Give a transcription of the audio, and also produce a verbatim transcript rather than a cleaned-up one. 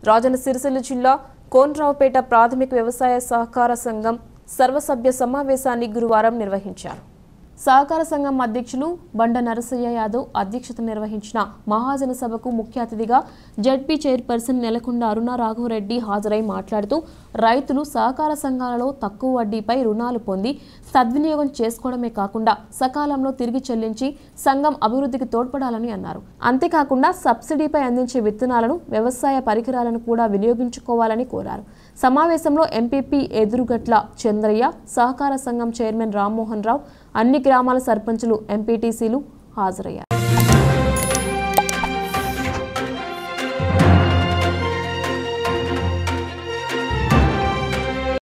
రాజన్న సిరిసిల్ల జిల్లా కోనరావుపేట ప్రాథమిక వ్యవసాయ సహకార సంఘం సర్వసభ్య సమావేశాన్ని గురువారం నిర్వహించారు. సహకార సంఘం అధ్యక్షులు బండ నరసయ్య యాదవ్ అధ్యక్షత నిర్వహించిన మహాజన సభకు ముఖ్య అతిథిగా జెడ్పీ చైర్పర్సన్ నెలకొండ అరుణ రాఘవరెడ్డి హాజరై మాట్లాడుతూ రైతులు సహకార సంఘాలలో తక్కువ వడ్డీపై రుణాలు పొంది సద్వినియోగం చేసుకోవడమే కాకుండా సకాలంలో తిరిగి చెల్లించి సంఘం అభివృద్ధికి తోడ్పడాలని అన్నారు. అంతేకాకుండా సబ్సిడీపై అందించే విత్తనాలను వ్యవసాయ పరికరాలను కూడా వినియోగించుకోవాలని కోరారు. సమావేశంలో ఎంపీపీ ఎదురుగట్ల చంద్రయ్య, సహకార సంఘం చైర్మన్ రామ్మోహన్ రావు, అన్ని గ్రామాల సర్పంచులు, ఎంపీటీసీలు హాజరయ్యారు.